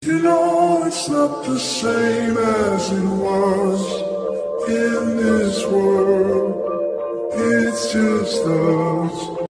You know it's not the same as it was in this world. It's just us.